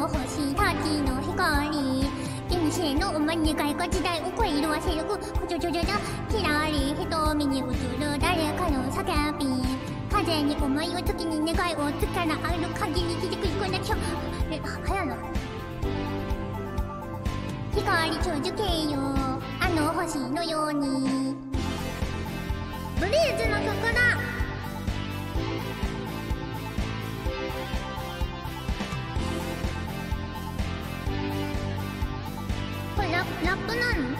の星たちの光、古のおまにがいが時代を超える焦るこちょちょちょちょ、きらり瞳に映る誰かの叫び、風に思いを時に願いを力ある限り聞いてくるこんな今日はやな光り続けよあの星のように。ブリーズの曲だ。これラップなの？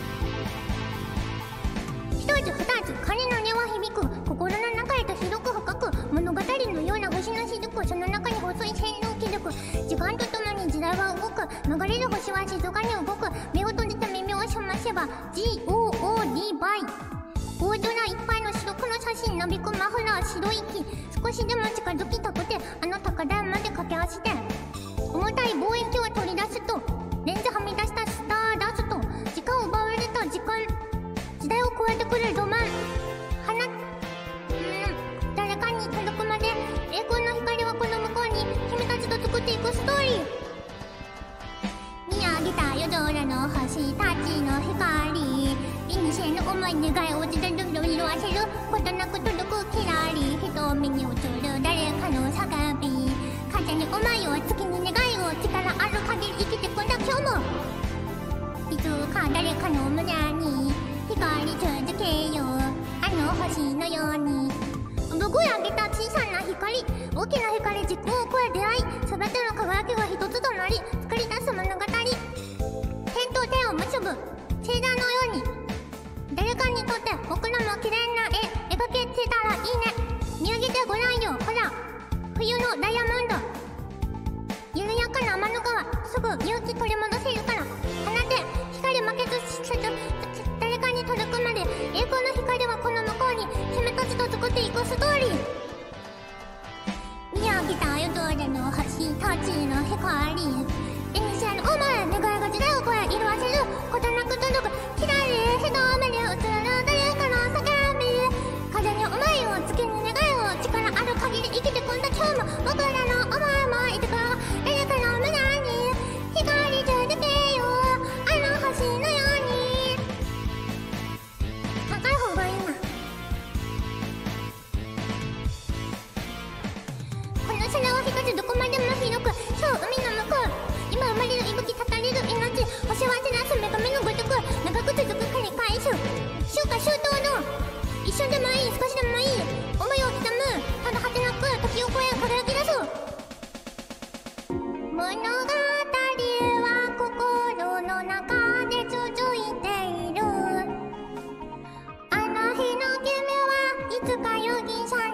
一つ二つ鐘の音は響く、心の中へと広く深く、物語のような星の雫、その中に細い線路を築く。時間とともに時代は動く、流れる星は静かに動く。目を閉じた耳を覚ませば GOOD バイ。大空いっぱいの白黒写真なびくマフラー白い息、少しでも近づきたくてあの高台まで駆け足で、重たい望遠鏡を取り出すとレンズはみ出したスターダスト、時間を奪われた時代を超えてくるロマン、誰かに届くまで栄光の光はこの向こうに君たちと作っていくストーリー。見上げた夜空の星たちの光、古の思い願いを自然と色あせることなく届くきらり瞳に映る誰かの叫び、風に思いを月に願いを力ある限り生きてくんだ今日も。いつか誰かの胸に光り続けよあの星のように。僕をあげた小さな光、大きな光時空を超え出会い、すべての輝きが一つとなり作り出す物語。点と点を結ぶ星座のように、誰かにとって僕らも綺麗な絵描けてたらいいね。見上げてごらんよ、ほら冬のダイヤモンド、緩やかな天の川、すぐ勇気取り戻せるから放て光負けずし誰かに届くまで栄光の光はこの向こうに君たちと作っていくストーリー。見上げた夜空の星たちの光、古のお前願いが時代を超え色あせることなく届くきらり瞳に映る誰かの叫び、風に思いを月に願いを力ある限り生きてくんだ今日も。僕らの思いもいつか誰かの胸に光り続けよあの星のように。高い方がいいな。この空は一つどこまでも広く、そう海の向こう、今生まれる息吹たたれる命、お幸せなす女神のごとく長く続く繰り返す秋夏秋冬の一瞬でもいい少しでもいい思いを刻む、ただ果てなく時を超え輝き出す物語は心の中で続いている。あの日の夢はいつか容疑者